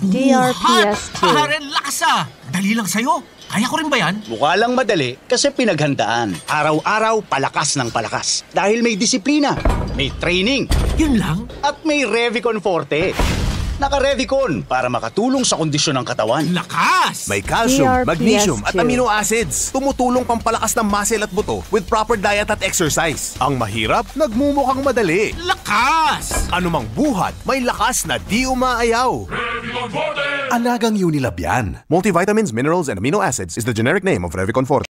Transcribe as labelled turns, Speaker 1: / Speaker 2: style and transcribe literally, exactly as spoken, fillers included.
Speaker 1: D R P S two.
Speaker 2: Pare, lakas ah! Dali lang sa'yo. Kaya ko rin ba yan?
Speaker 3: Mukha lang madali kasi pinaghandaan. Araw-araw, palakas ng palakas. Dahil may disiplina, may training,
Speaker 2: Yun lang?
Speaker 3: at may Revicon Forte. Naka-Revicon para makatulong sa kondisyon ng katawan.
Speaker 2: Lakas!
Speaker 4: May calcium,
Speaker 1: D R P S
Speaker 4: magnesium at
Speaker 1: two.
Speaker 4: amino acids. Tumutulong pampalakas ng muscle at buto with proper diet at exercise. Ang mahirap, nagmumukhang madali.
Speaker 2: Lakas!
Speaker 4: Anumang buhat, may lakas na di umaayaw. Alagang Unilab yan. Multivitamins, minerals, and amino acids is the generic name of Revicon Forte.